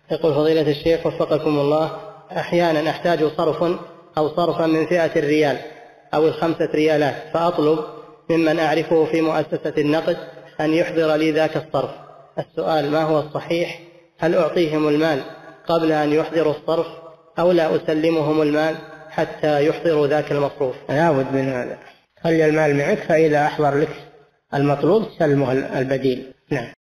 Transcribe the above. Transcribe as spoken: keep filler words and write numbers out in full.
يقول فضيلة الشيخ وفقكم الله، أحيانا أحتاج صرف أو صرفا من فئة الريال أو الخمسة ريالات، فأطلب ممن أعرفه في مؤسسة النقد أن يحضر لي ذاك الصرف. السؤال: ما هو الصحيح؟ هل أعطيهم المال قبل أن يحضروا الصرف أو لا أسلمهم المال حتى يحضروا ذاك المصروف؟ لا بد من هذا، خلي المال معك، فإذا أحضر لك المطلوب سلمه البديل. نعم.